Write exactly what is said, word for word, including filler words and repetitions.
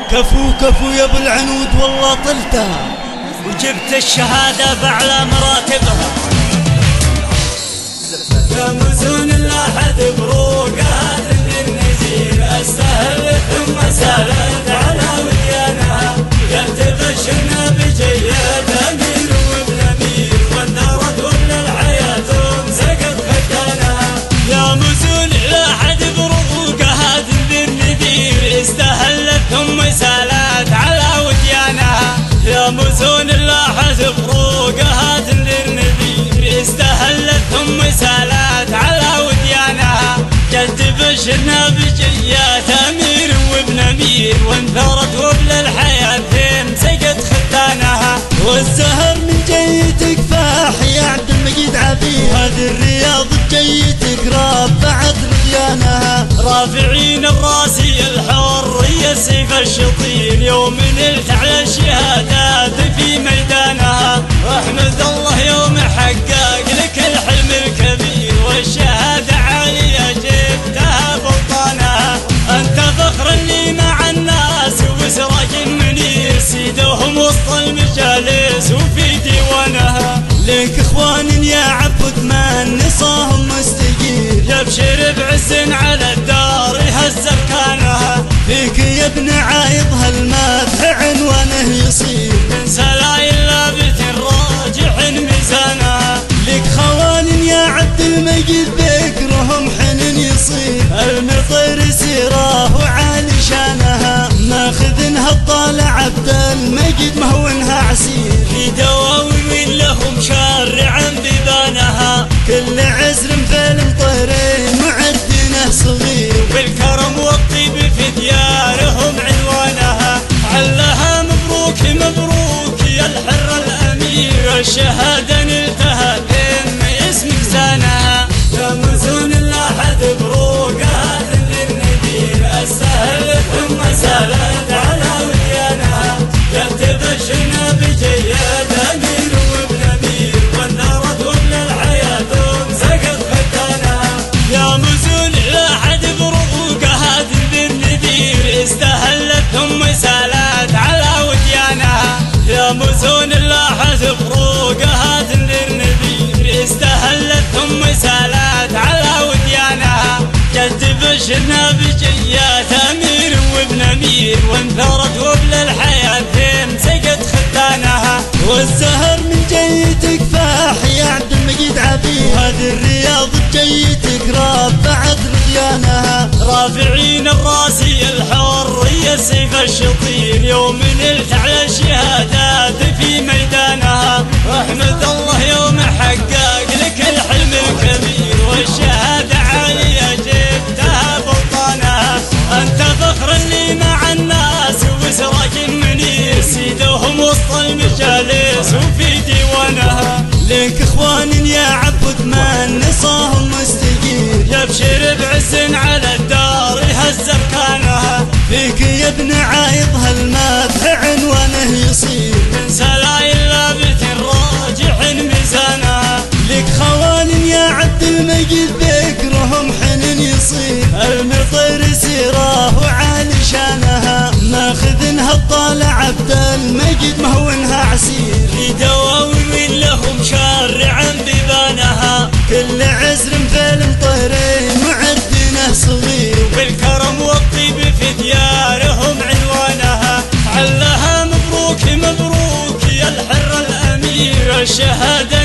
كفو كفو يا ابو العنود والله طلته، وجبت الشهادة بأعلى مراتبها. يا مزون الأحد بروقها النزير، استهل ثم سالت على وديانها، يلتبشرنا بجيد أمير وابن أمير، وانثرت وابن الحياة ومسكت ختانها. يا مزون الأحد بروقها النذير، استهلت ثم سالت على وديانها. يا مزون الأحد بروقها النذير، استهلت ثم سالت على وديانها، جلت بشرنا بجيات أمير وابن أمير، وانثرت وابن الحياة مسكت ختانها. والزهر من جيتك فاح يا عبد المجيد عبيد، هذه الرياض بجيتك رافعت رضيانها. رافعين الراسي الحرية سيف الشطير، يوم نلت على الشهادات في ميدانها. واحمد الله يوم حقق لك الحلم الكبير، والشهادة عالية جبتها بوطانها. انت فخر لي مع الناس وسراج منير، سيدهم وسط المجالس وفي ديوانها. لك اخوان يا عبد من نصاهم مستجير، يبشر بعز على الدار يهز اركانها. فيك يا ابن عايض هالمدح عنوانه يصير، من سلايل لابت راجع ميزانها. لك خوان يا عبد المجيد بكرهم حنن يصير، المطير سيره وعالي شانها. ماخذنها الطالع عبد المجيد مهونها عسير، في دواوين لهم شارعا ببانها. كل عزر في المطيرين معدنه صغير، بالكرم والطيب في ديارهم عنوانها. علها مبروك مبروك يا الحر الأمير، الشهادة نلتها لم اسمك زانها. يا مزون الأحد بروقها للنذير، استهلت ثم سالت على وديانها. يلتبشرنا بجياد أمير وابن أمير، وانثرت وابن الحياة ومسكت ختانها. يا مزون الأحد بروقها للنذير، استهلت ثم سالت على وديانها. يا مزون الأحد بروقها للنذير، استهلت ثم سالت على وديانها. جلت بشرنا بجيات أمير وابن أمير، وانثرت وابن الحياة مسكت ختانها. والزهر من جيتك فاح يا عبد المجيد عبيد، هذه الرياض بجيتك رافعت رضيانها. رافعين الراسي الحرية سيف الشطير، يوم نلت على الشهادات في ميدانها. واحمد الله يوم حقق لك الحلم الكبير، والشهادة عالية جبتها بوطانها. انت فخر لي مع الناس وسراج منير، سيدهم وسط المجالس وفي ديوانها. لك اخوان يا عبد من نصاهم مستجير، يبشر بعز على الدار يهز اركانها. فيك يا ابن عايض هالمدح عنوانه يصير، من سلايل لابت راجع ميزانها. لك خوان يا عبد المجيد بكرهم حنن يصير، المطير سيره وعالي شانها. ماخذنها الطالع عبد المجيد مهونها عسير، في دواوين لهم شارعا ببانها. كل عزر في المطيرين معدنه صغير، بالكرم والطيب في ديارهم عنوانها. علها مبروك مبروك يا الحر الأمير، الشهادة